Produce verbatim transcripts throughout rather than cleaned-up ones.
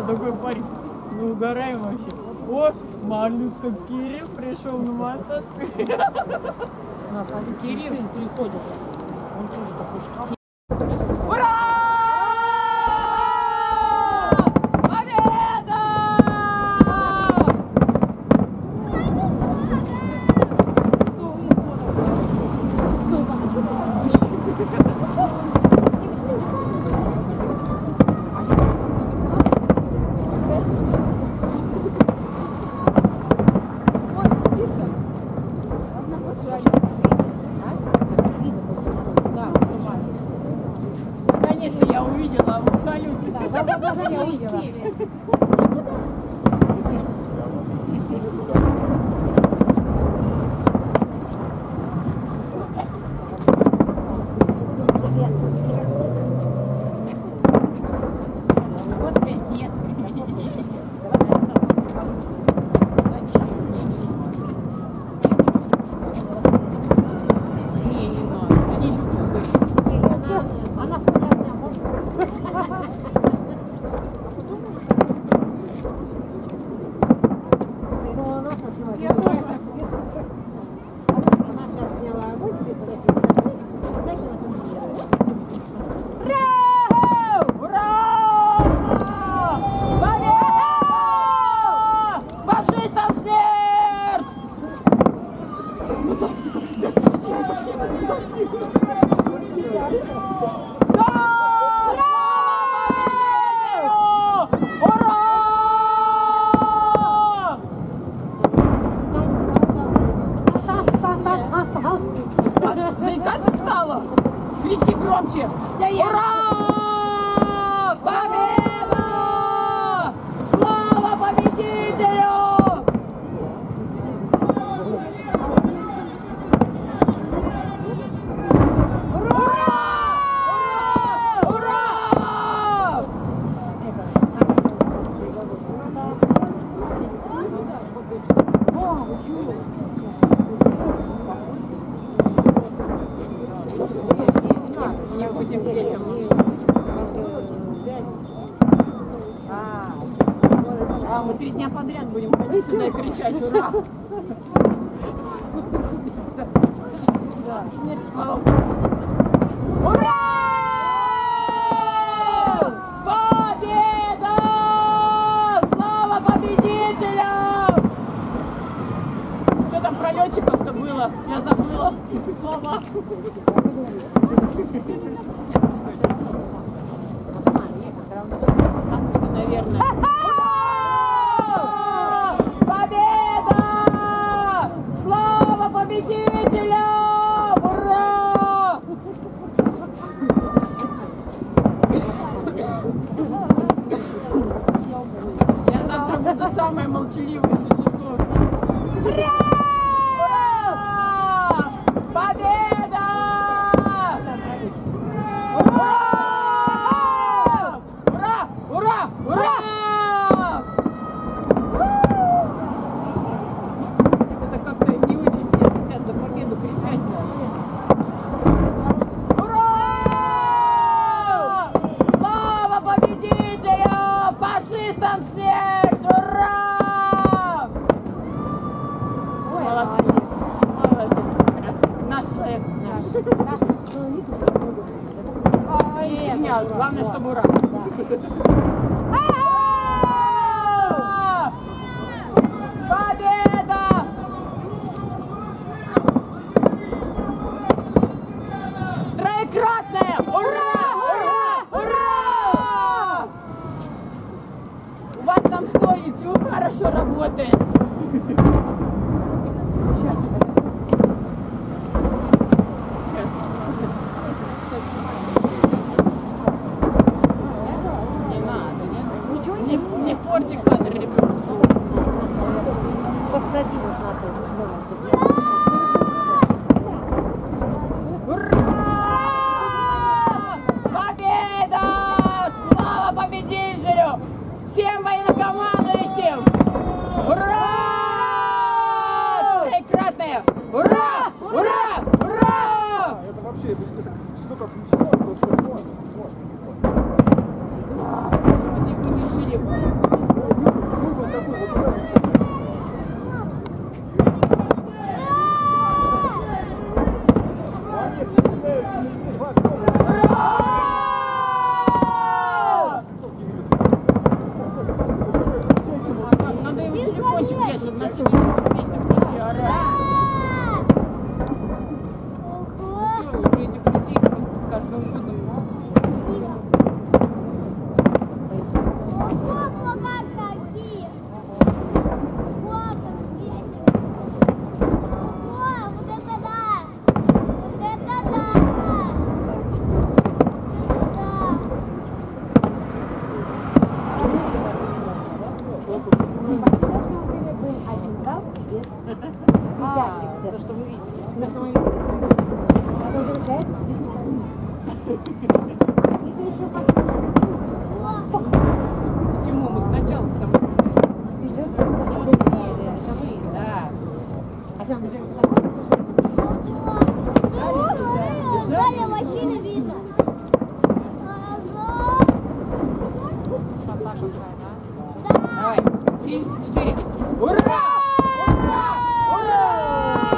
такой парень, ну угораем вообще. О, малютка Кирилл пришел на массаж. У нас Кирилл приходит. Он тоже такой шкаф. Ура! Конечно, я увидела в салюте. Да, да, да, да, я увидела. Вот ведь нет. Не, не надо. Они еще пугают. Она Я тоже. Она сейчас сделала огонь, тебе подопить. Дальше она контролирует. Ура! Победа! Фашистам смерть! Заикаться стало? Кричи громче! Ура! Победа! Слава победителю! Ура! Ура! Ура! Не будем детям. А, мы три дня подряд будем ходить сюда и кричать ура! Смерть, слава! Ура! Победа! Слава победителям! Что там про летчиков-то было? Я забыла слова. Наверное. Победа! Слава победителям! Ура! Я завтра буду самое молчаливое существо. Ура! Ура! Победа! Ура! Ура! Ура! Ура! Это как-то не очень все хотят за победу кричать. Ура! Слава победителям! Фашистам смерть! Ура! Молодцы. Молодец. Наш человек. Наш человек. Ой, нет, главное, чтобы ура. Победа! Троекратная! Ура! Ура! Ура! У вас там что, YouTube хорошо работает? Не надо, не Ничего Не, не порти кадр, ребята. подсади вот на то. Ура! Победа! Слава победителю! Всем военнокомандующим! Ура! Троекратное! Ура! Ура! Ура! Это вообще, это что как мечта, просто вот, вот. Типа не шире. А, то, что вы видите. На самолете. А то получается? Это еще Почему мы сначала там? идет? Это мы, да. А там уже Дарья, машина видно. Фата какая, да? Давай. Три, четыре. Ура! Ура! Ура!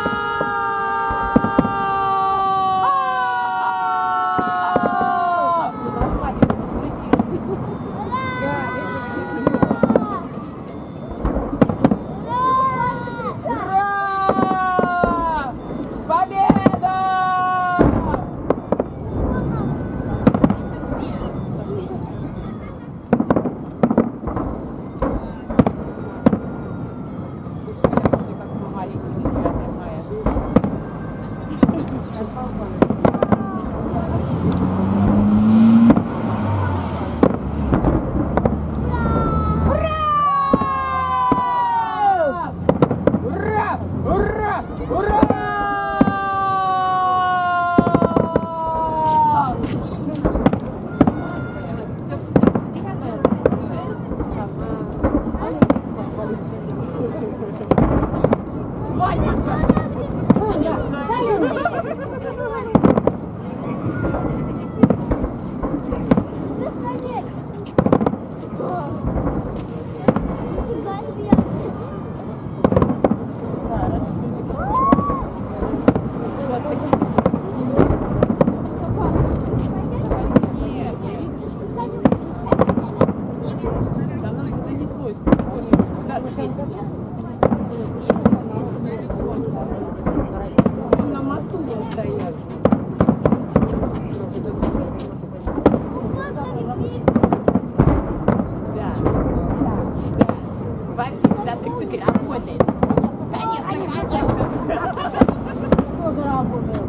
На мосту вот стоят. Да. Да. Вообще всегда прикрытый работает. Конечно, конечно. тоже работает.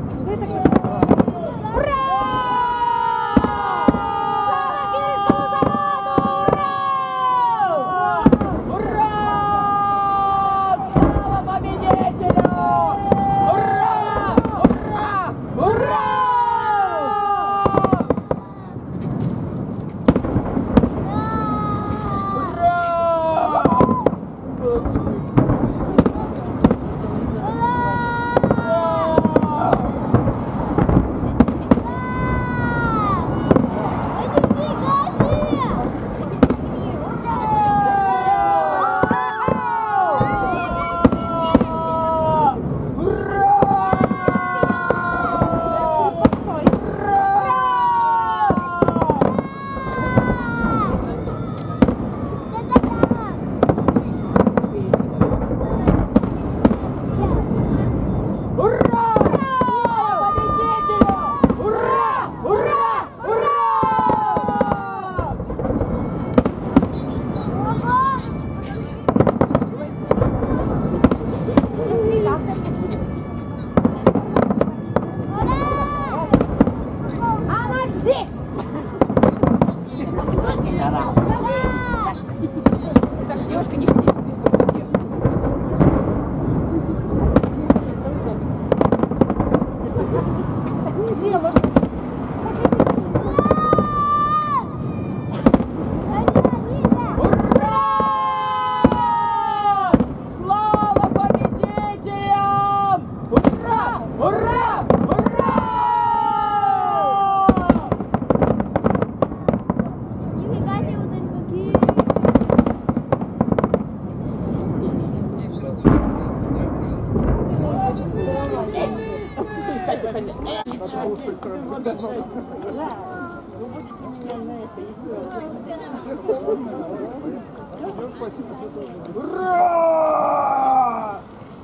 Ура!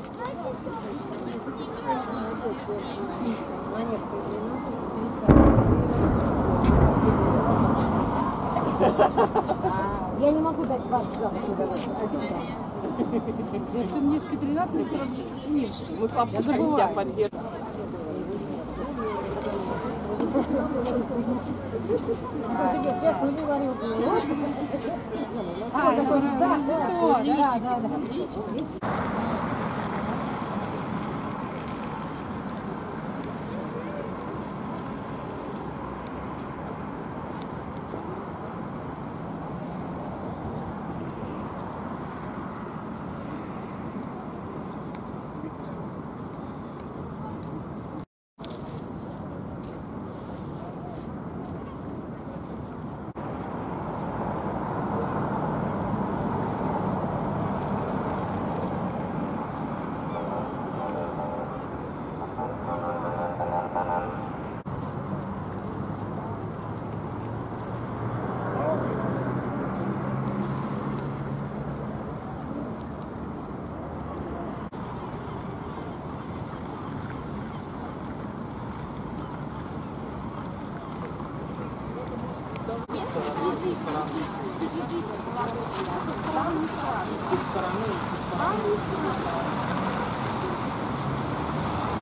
Я не могу дать вам запах. Я все Невский тринадцать, я сразу Невский. Мы папу себя поддерживаем. А, это да, да, да, да. Со стороны, со стороны.